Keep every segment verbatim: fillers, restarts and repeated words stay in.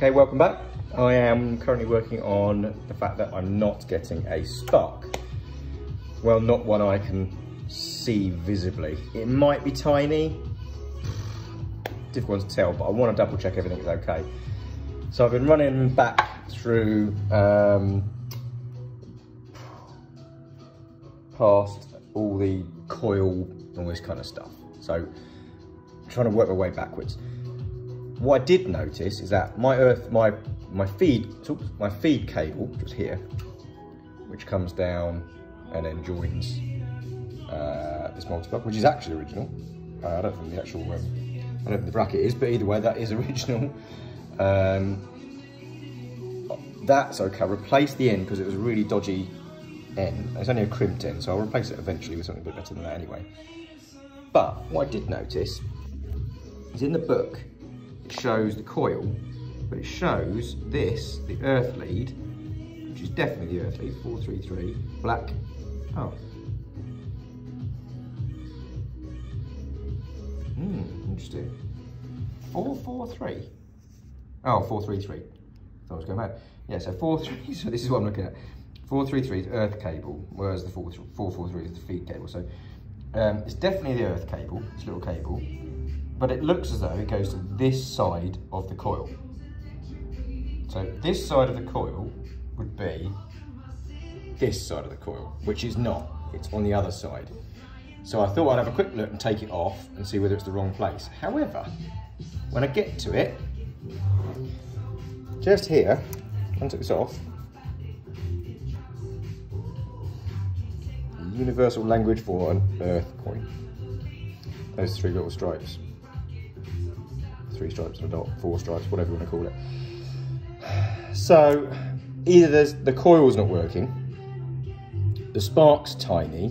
Okay, welcome back. I am currently working on the fact that I'm not getting a spark. Well, not one I can see visibly. It might be tiny, difficult to tell, but I want to double check everything's okay. So I've been running back through um, past all the coil and all this kind of stuff. So I'm trying to work my way backwards. What I did notice is that my earth, my my feed, my feed cable just here, which comes down and then joins uh, this multi-plug, which is actually original. Uh, I don't think the actual, um, I don't think the bracket is, but either way, that is original. Um, that's okay. I replaced the end because it was a really dodgy end. It's only a crimped end, so I'll replace it eventually with something a bit better than that anyway. But what I did notice is in the book, it shows the coil, but it shows this, the earth lead, which is definitely the earth lead, four three three, black. Oh. Hmm, interesting. four four three. Oh, four three three. Thought I was going mad. Yeah, so four three, so this is what I'm looking at. four three three is earth cable, whereas the four four three is the feed cable. So um, it's definitely the earth cable, this little cable. But it looks as though it goes to this side of the coil. So this side of the coil would be this side of the coil, which is not, it's on the other side. So I thought I'd have a quick look and take it off and see whether it's the wrong place. However, when I get to it, just here, I took this off, universal language for an earth coin. Those three little stripes. Three stripes and a dot, four stripes, whatever you want to call it. So, either there's, the coil's not working, the spark's tiny,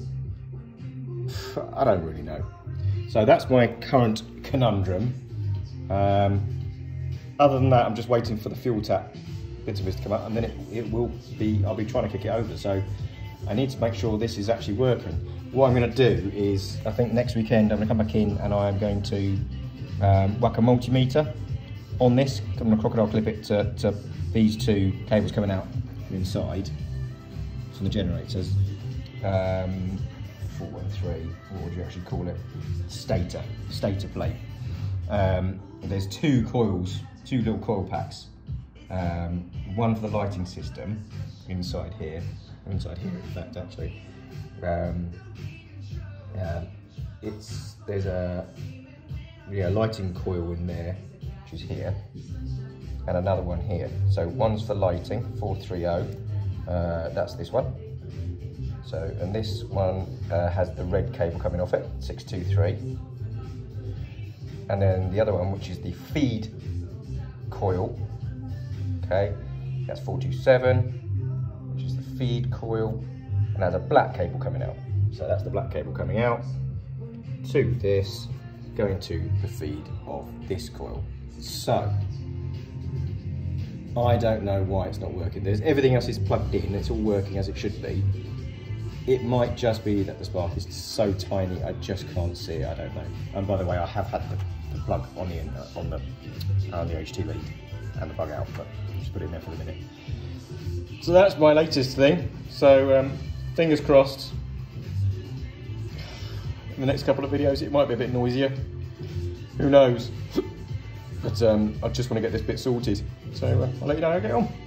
I don't really know. So that's my current conundrum. Um, other than that, I'm just waiting for the fuel tap bits of this to come out, and then it, it will be, I'll be trying to kick it over. So I need to make sure this is actually working. What I'm going to do is, I think next weekend I'm going to come back in and I'm going to um, whack a multimeter on this. I'm going to crocodile clip it to, to these two cables coming out from inside from the generators. Um, four one three, what would you actually call it? Stator, stator plate. Um, there's two coils, two little coil packs. Um, one for the lighting system inside here, inside here in fact actually. Um, uh, it's there's a yeah lighting coil in there, which is here, and another one here. So one's for lighting, four three zero. Uh, that's this one. So and this one uh, has the red cable coming off it, six two three. And then the other one, which is the feed coil. Okay, that's four two seven, which is the feed coil. And has a black cable coming out. So that's the black cable coming out to this, going to the feed of this coil. So, I don't know why it's not working. There's everything else is plugged in, it's all working as it should be. It might just be that the spark is so tiny, I just can't see it, I don't know. And by the way, I have had the, the plug on the, uh, on the, uh, the H T lead and the plug out, but just put it in there for the minute. So that's my latest thing. So, um, fingers crossed, in the next couple of videos it might be a bit noisier, who knows, but um, I just want to get this bit sorted, so uh, I'll let you know how I get on.